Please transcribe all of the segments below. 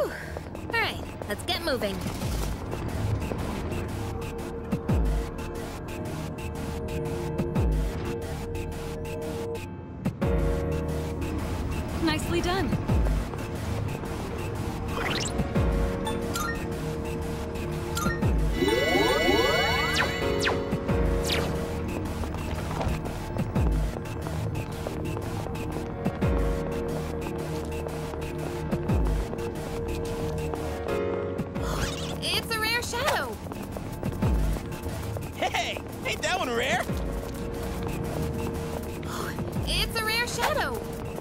Whew. All right, let's get moving. Nicely done. It's a rare shadow. Hey, ain't that one rare? It's a rare shadow.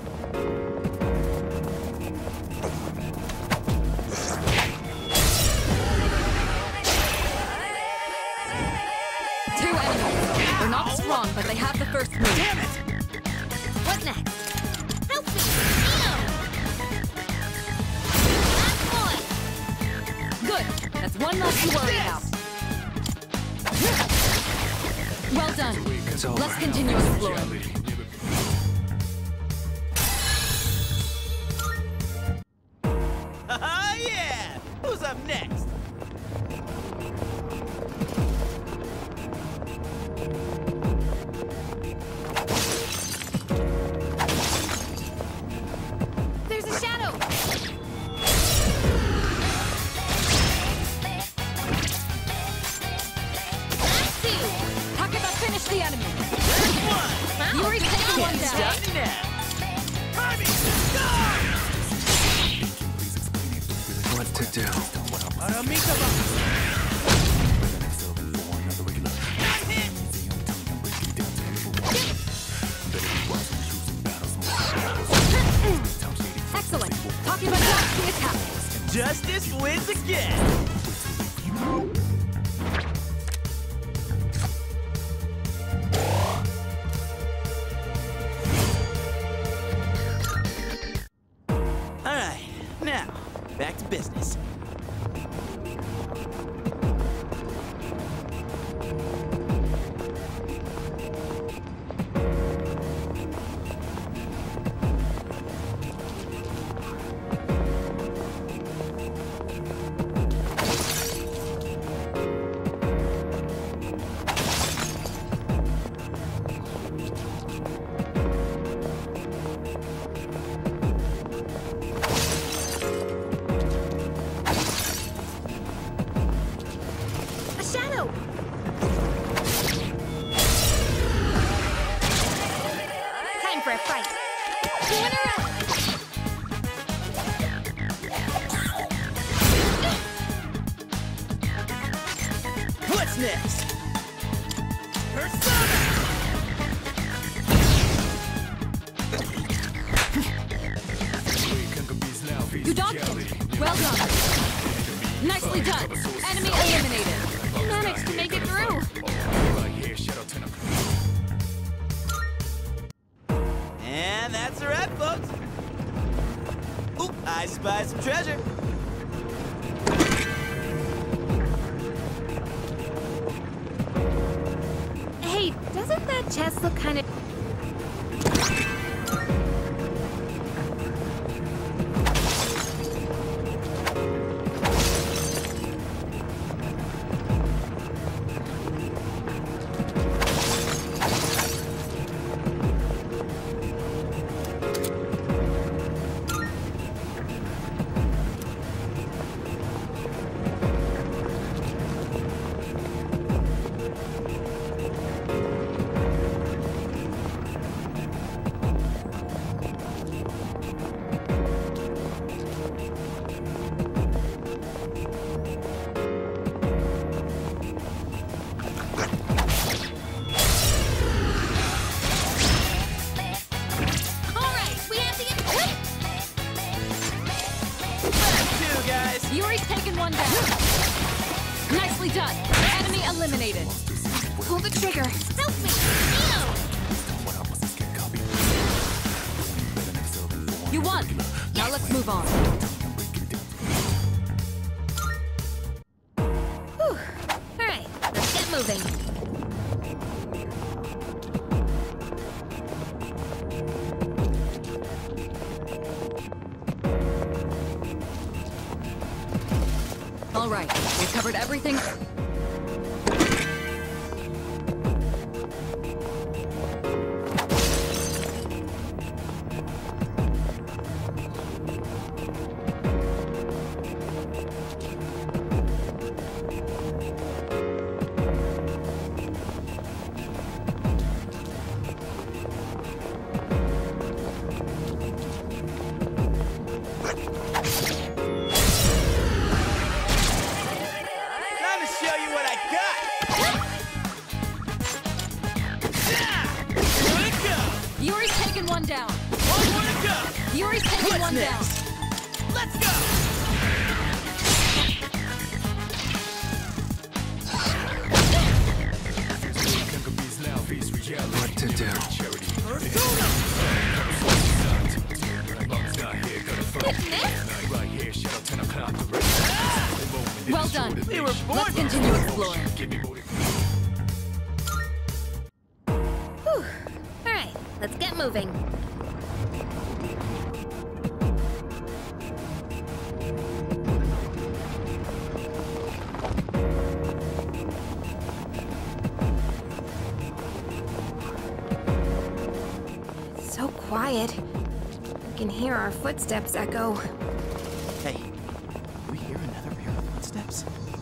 Two enemies. They're not strong, but they have the first move. Damn it! What next? Help me! Last boy! Good. That's one less to worry about. Well done. Let's continue exploring. Yeah! Who's up next? There's a shadow! Last two! Takeba, finish the enemy. There's one! Yuri's taking one down. Stop now! Harvey, What to do? Excellent. Takeba blocks the attack. Justice wins again! Alright, now, back to business. A shadow! Time for a fight. Corner up! What's next? Persona! You dodged it. Well done. Nicely done. Enemy eliminated. You managed to make it through. And that's a wrap, folks. Ooh, I spy some treasure. Hey, doesn't that chest look kind of... Yuri's taken one down. Nicely done. Enemy eliminated. Pull the trigger. Help me! You won. Now let's move on. Whew. All right, let's get moving. All right, we've covered everything. Time to show you what I got! Here we go! Yuri's taken one down. One more to go! Yuri's taken What's one next? Let's go! What to do? Well done. We were born Let's continue exploring. Whew. All right, let's get moving. So quiet. I can hear our footsteps echo. Hey, do we hear another pair of footsteps?